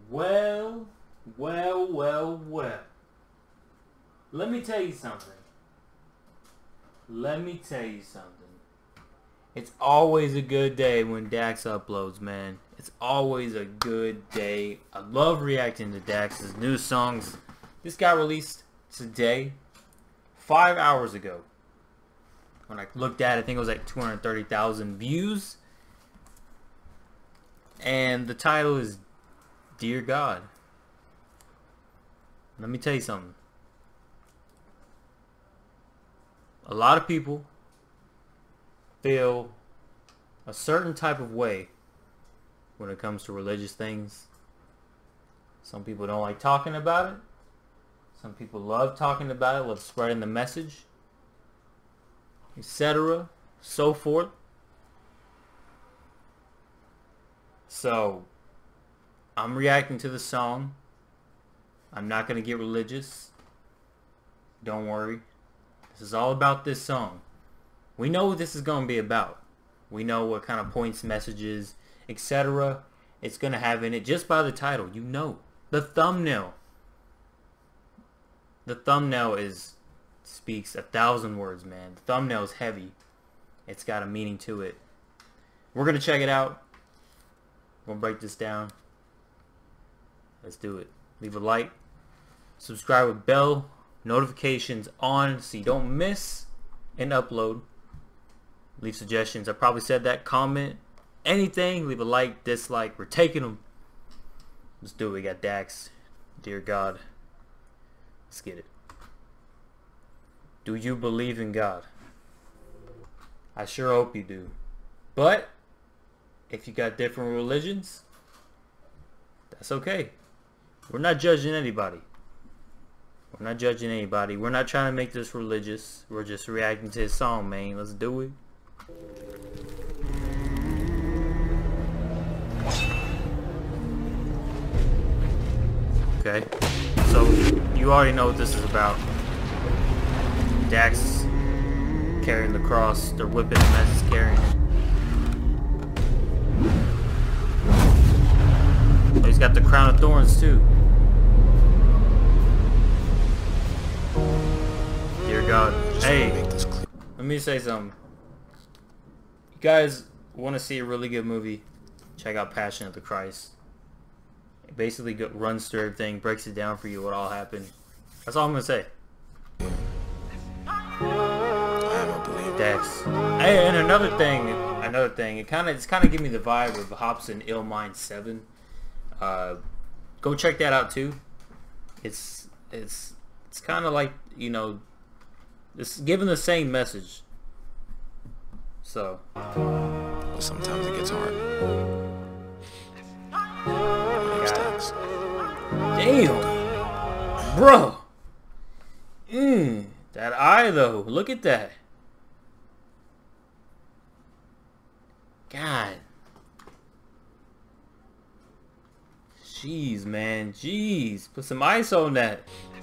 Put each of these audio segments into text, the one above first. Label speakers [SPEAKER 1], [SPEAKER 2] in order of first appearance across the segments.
[SPEAKER 1] Well, well. Let me tell you something. It's always a good day when Dax uploads, man. It's always a good day. I love reacting to Dax's new songs. This got released today, 5 hours ago. When I looked at it, I think it was like 230,000 views. And the title is Dear God. Let me tell you something. A lot of people feel a certain type of way when it comes to religious things. Some people don't like talking about it. Some people love talking about it, love spreading the message, etc., so forth. So, I'm reacting to the song. I'm not going to get religious. Don't worry. This is all about this song. We know what this is going to be about. We know what kind of points, messages, etc. it's going to have in it just by the title. You know. The thumbnail. The thumbnail speaks 1,000 words, man. The thumbnail is heavy. It's got a meaning to it. We're going to check it out. We'll break this down. Let's do it. Leave a like. Subscribe with bell notifications on so you don't miss an upload. Leave suggestions. I probably said that. Comment. Anything. Leave a like, dislike. We're taking them. Let's do it. We got Dax. Dear God. Let's get it. Do you believe in God? I sure hope you do. But if you got different religions, that's okay. We're not judging anybody. We're not judging anybody. We're not trying to make this religious. We're just reacting to his song, man. Let's do it. Okay. So, you already know what this is about. Dax carrying the cross. They're whipping him as he's carrying it. Oh, he's got the crown of thorns too. Dear God. Hey, let me say something. You guys want to see a really good movie? Check out Passion of the Christ. It basically runs through everything, breaks it down for you what all happened. That's all I'm gonna say. Dax. Hey, and another thing. It's kind of giving me the vibe of Hobson Illmind 7. Go check that out too. It's kind of like, you know, it's giving the same message. So
[SPEAKER 2] sometimes it gets hard.
[SPEAKER 1] Damn, bro. That eye though. Look at that. God. Jeez, man. Jeez. Put some ice on that.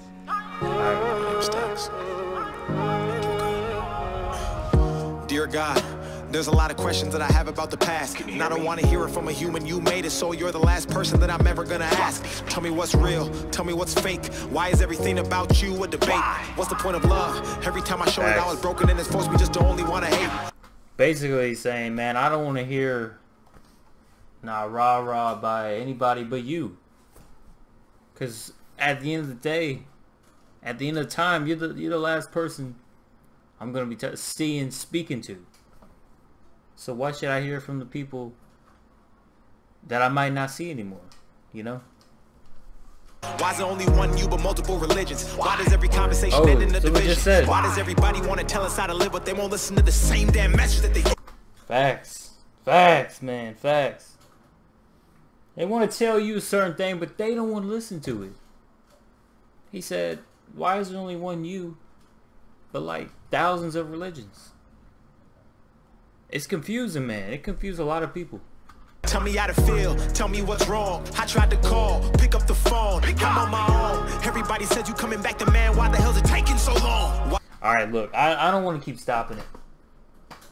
[SPEAKER 2] Dear God, there's a lot of questions that I have about the past, and I don't want to hear it from a human. You made it, so you're the last person that I'm ever gonna ask. Tell me what's real, tell me what's fake. Why is everything about you a debate? What's the point of love? Every time I show it, I was broken and it's supposed to be just the only one I hate.
[SPEAKER 1] Basically he's saying, man, I don't want to hear rah-rah by anybody but you. Because at the end of the day, at the end of the time, you're the last person I'm going to be speaking to. So why should I hear from the people that I might not see anymore, you know?
[SPEAKER 2] Why is there only one you but multiple religions? Why does every conversation end in a division? Why does everybody want to tell us how to live, but they won't listen to the same damn message that they...
[SPEAKER 1] Facts. Facts, man. Facts. They want to tell you a certain thing, but they don't want to listen to it. He said, why is there only one you, but like thousands of religions? It's confusing, man. It confused a lot of people.
[SPEAKER 2] Tell me how to feel, tell me what's wrong. I tried to call, pick up the phone, I'm on my own. Everybody said you coming back to man, why the hell's it taking so long?
[SPEAKER 1] Alright, look, I don't want to keep stopping it.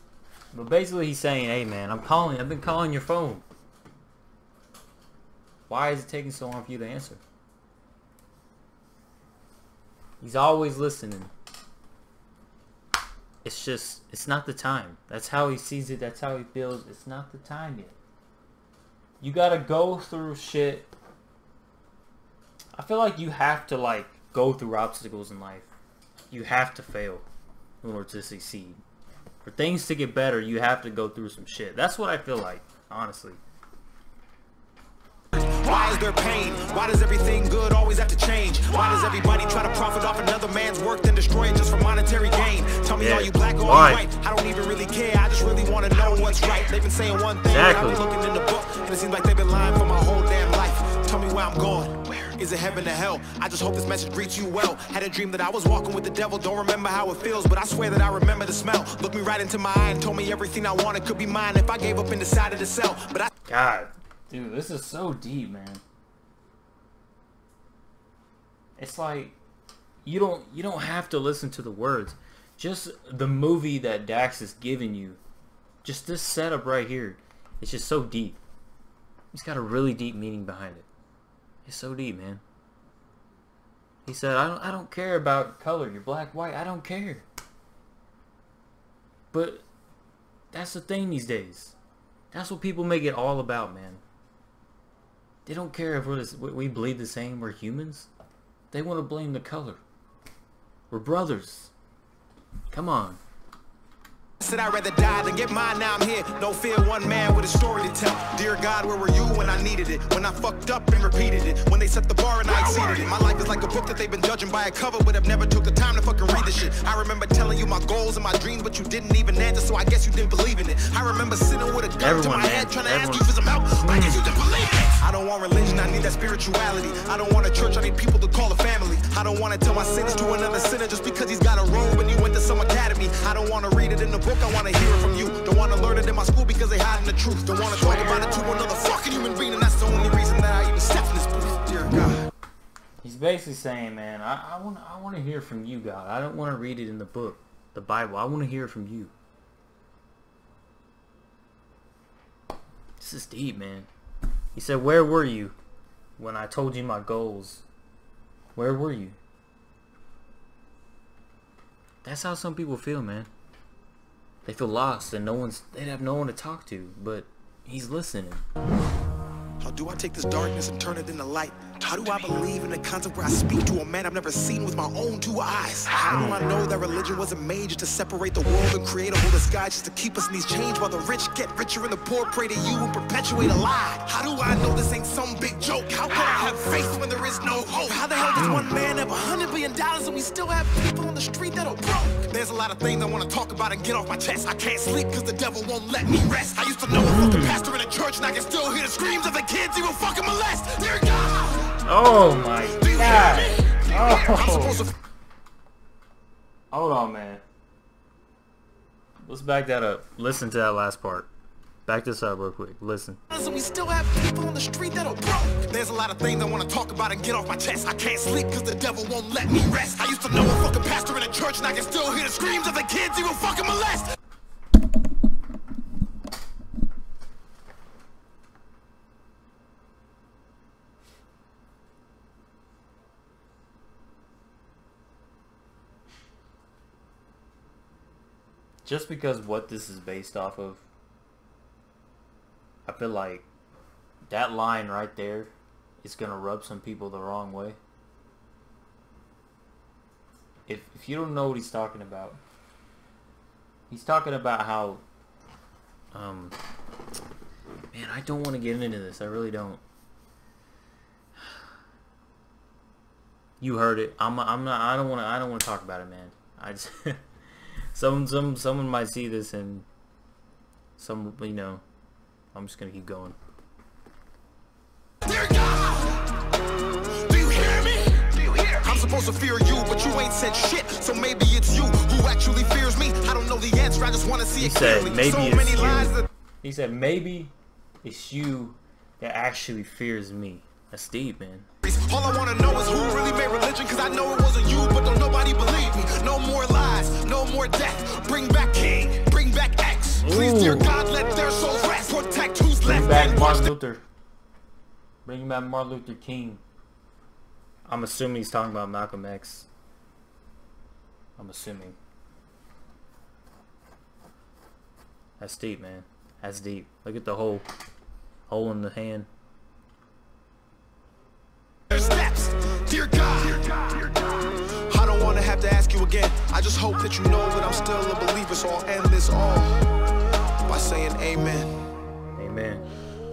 [SPEAKER 1] But basically he's saying, hey man, I've been calling your phone. Why is it taking so long for you to answer? He's always listening. It's just, it's not the time. That's how he sees it. That's how he feels. It's not the time yet. You gotta go through shit. I feel like you have to, like, go through obstacles in life. You have to fail in order to succeed. For things to get better, you have to go through some shit. That's what I feel like, honestly.
[SPEAKER 2] Why is there pain? Why does everything good always have to change? Why does everybody try to profit off another man's work then destroy it just for monetary gain? Tell me, are you black or are you white? I don't even really care. I just really want to know what's right. They've been saying one thing, I've been looking in the book, and it seems like they've been lying for my whole damn life. Tell me where I'm going. Where is it, heaven or hell? I just hope this message greets you well. Had a dream that I was walking with the devil. Don't remember how it feels, but I swear that I remember the smell. Looked me right into my eye and told me everything I wanted could be mine if I gave up and decided to sell. But I...
[SPEAKER 1] God, dude, this is so deep, man. It's like you don't have to listen to the words. Just the movie that Dax is giving you. Just this setup right here. It's just so deep. It's got a really deep meaning behind it. It's so deep, man. He said, I don't care about color. You're black, white. I don't care. But that's the thing these days. That's what people make it all about, man. They don't care if we bleed the same. We're humans. They want to blame the color. We're brothers. Come on.
[SPEAKER 2] Said I'd rather die than get mine, now I'm here. No fear, one man with a story to tell. Dear God, where were you when I needed it? When I fucked up and repeated it? When they set the bar and I exceeded it? My life is like a book that they've been judging by a cover, but have never took the time to fucking read the shit. I remember telling you my goals and my dreams, but you didn't even answer, so I guess you didn't believe in it. I remember sitting with a gun to my head trying to ask you for some help, but I guess you didn't believe it. I don't want religion, I need that spirituality. I don't want a church, I need people to call a family. I don't want to tell my sins to another sinner just because he's got a robe and you went to some academy. I don't want to read it in the book, I want to hear it from you. Don't want to learn it in my school because they hiding the truth. Don't want to talk about it to another fucking human being, and that's the only reason that I even stepped in this booth. Dear God.
[SPEAKER 1] He's basically saying, man, I want to hear from you, God. I don't want to read it in the book, the Bible. I want to hear from you. This is deep, man. He said, where were you when I told you my goals? Where were you? That's how some people feel, man. They feel lost and they have no one to talk to, but he's listening.
[SPEAKER 2] How do I take this darkness and turn it into light? How do I believe in a concept where I speak to a man I've never seen with my own two eyes? How do I know that religion wasn't made just to separate the world and create a whole disguise just to keep us in these chains while the rich get richer and the poor pray to you and perpetuate a lie? How do I know this ain't some big joke? How can I have faith when there is no hope? How the hell does one man have $100 billion and we still have people on the street that are broke? There's a lot of things I want to talk about and get off my chest. I can't sleep because the devil won't let me rest. I used to know a fucking pastor in a church and I can still hear the screams of the kids he will fucking molest. Dear God!
[SPEAKER 1] Oh my God! Oh. Hold on, man. Let's back that up. Listen to that last part. Back this up real quick. Listen.
[SPEAKER 2] We still have people on the street that are broke. There's a lot of things I want to talk about and get off my chest. I can't sleep because the devil won't let me rest. I used to know a fucking pastor in a church and I can still hear the screams of the kids he will fucking molest.
[SPEAKER 1] Just because what this is based off of, I feel like that line right there is gonna rub some people the wrong way. If you don't know what he's talking about how man, I don't want to get into this. I really don't. You heard it. I don't want to talk about it, man. I just someone might see this and I'm just gonna keep going.
[SPEAKER 2] Dear God, do you hear me? I'm supposed to fear you, but you ain't said shit. So maybe it's you who actually fears me. I don't know the answer. I just want to see it clearly.
[SPEAKER 1] He said maybe it's you that actually fears me. That's deep, man.
[SPEAKER 2] All I want to know is who really made religion, because I know it wasn't you, but don't nobody believe me. No more lies, no more death. Bring back King, bring back X. Please, dear God, let their souls rest. Protect who's left.
[SPEAKER 1] Bring back Martin Luther. Bring back Martin Luther King. I'm assuming he's talking about Malcolm X. I'm assuming. That's deep, man. That's deep. Look at the hole in the hand.
[SPEAKER 2] Steps. Dear God, I don't want to have to ask you again. I just hope that you know that I'm still a believer, so I'll end this all by saying amen.
[SPEAKER 1] Amen.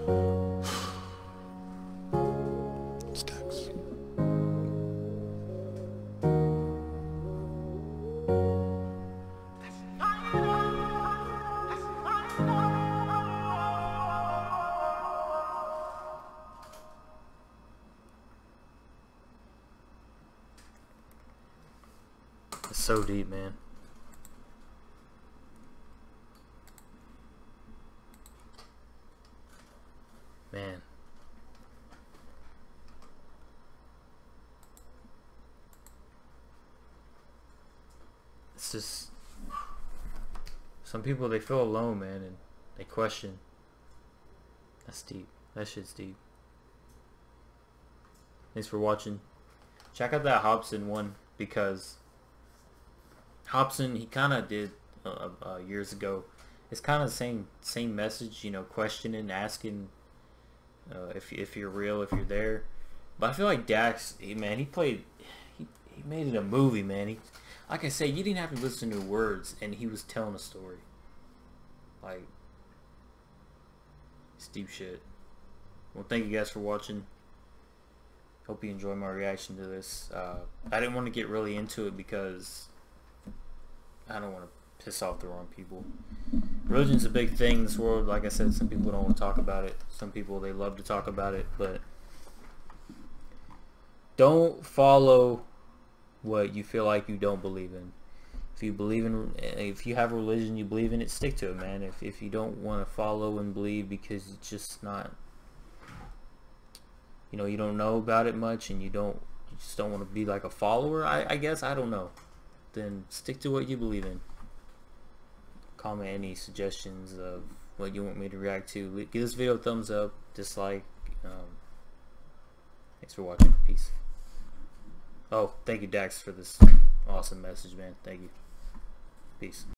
[SPEAKER 2] Stacks.
[SPEAKER 1] It's so deep, man. Man. It's just some people, they feel alone, man, and they question. That's deep. That shit's deep. Thanks for watching. Check out that Hobson one, because Hobson, he kind of did years ago. It's kind of the same message, you know, questioning, asking if you're real, if you're there. But I feel like Dax, he made it a movie, man. Like I say, you didn't have to listen to words, and he was telling a story. Like, it's deep shit. Well, thank you guys for watching. Hope you enjoyed my reaction to this. I didn't want to get really into it because I don't want to piss off the wrong people. Religion's a big thing in this world. Like I said, some people don't want to talk about it. Some people, they love to talk about it, but don't follow what you feel like you don't believe in. If you have a religion, you believe in it, stick to it, man. If you don't want to follow and believe because it's just not, you know, you don't know about it much, and you just don't want to be like a follower, I guess, I don't know, then stick to what you believe in. Comment any suggestions of what you want me to react to. Give this video a thumbs up, dislike. Thanks for watching. Peace. Oh, thank you, Dax, for this awesome message, man. Thank you. Peace.